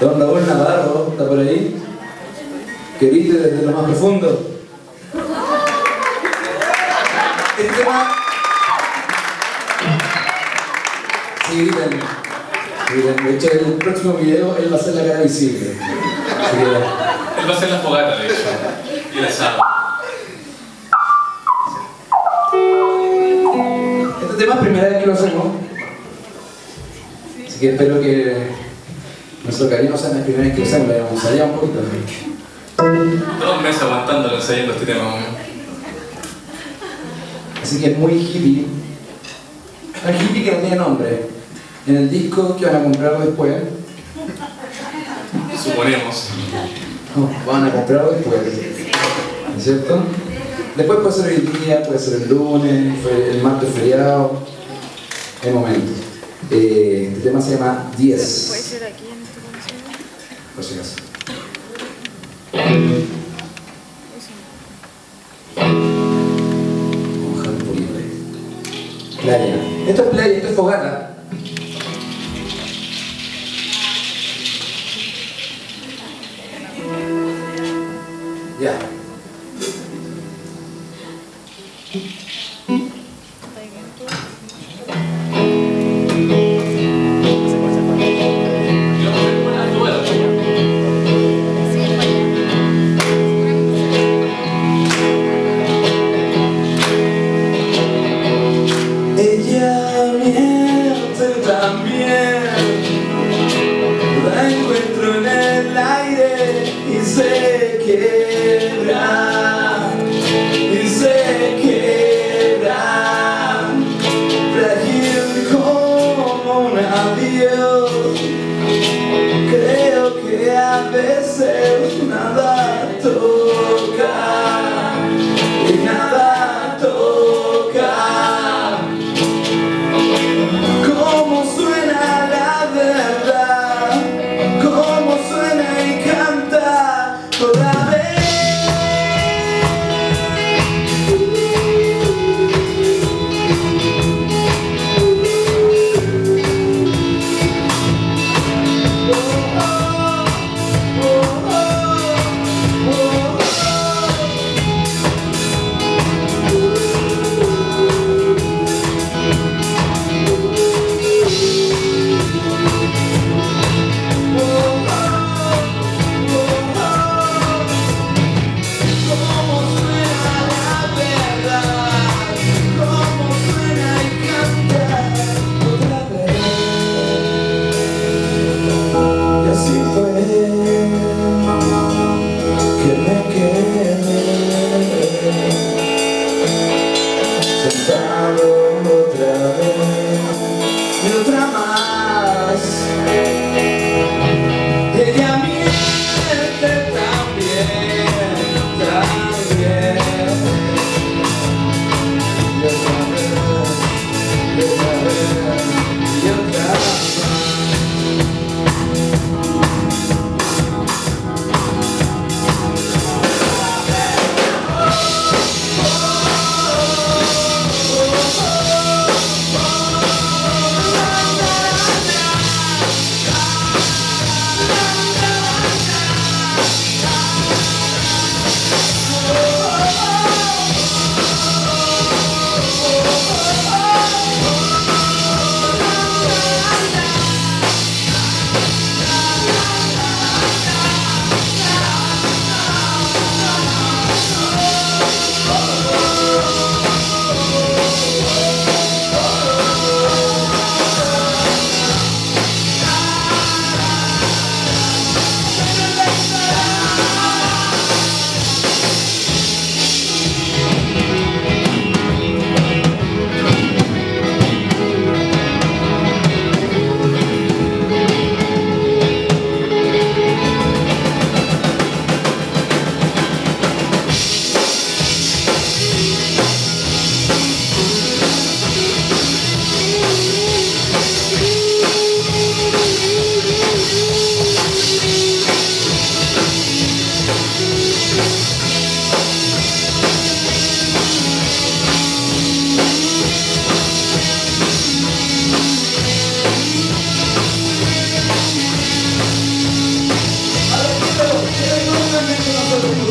Don Raúl Navarro está por ahí. Que grite desde lo más profundo. Este tema... Sí, griten. De hecho, en el próximo video él va a hacer la cara visible. Él va a hacer la fogata, de hecho. Y el asado. Este tema es primera vez que lo hacemos. Así que espero que nuestro cariño sea la primera vez que lo hacemos. Lo ensayamos un poquito. 2 meses aguantándolo, ensayando este tema. Así que es muy hippie. Es hippie que no tiene nombre. En el disco que van a comprar después. Suponemos. No, van a comprarlo después. ¿No es cierto? Después puede ser el día, puede ser el lunes, el martes feriado. Hay momentos. Este tema se llama 10. ¿Puede ser aquí en este concierto? Por si acaso. Vamos a dejar un poquito de playa. Esto es playa, esto es fogata. Ya. Ella miente también, la encuentro en el aire y se quiebra, frágil como un adiós. Creo que a veces nada toca y nada toca. Cómo suena la verdad, cómo suena y canta otra vez. Oh, oh, oh, oh, oh.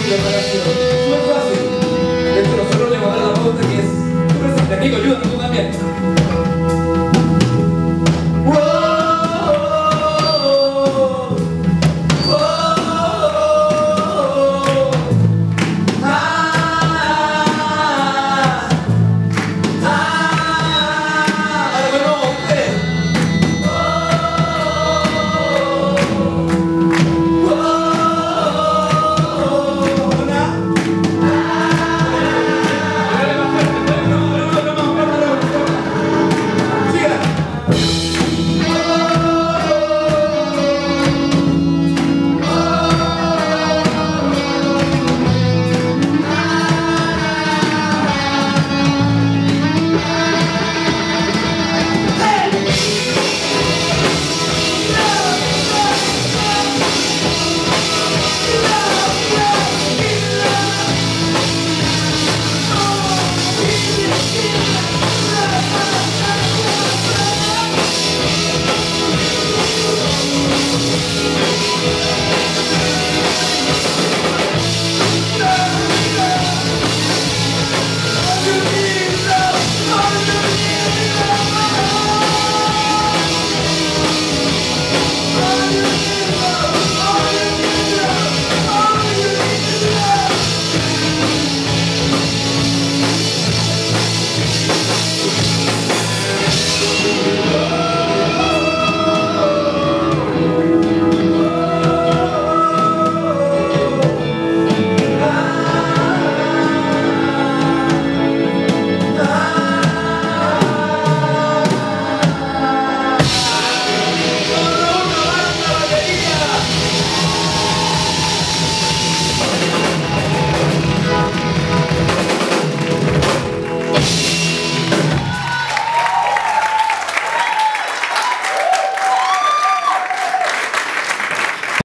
preparación. Súper fácil. De hecho, nosotros le vamos a dar la pauta que es súper simple. Nico, ayúdame tú también.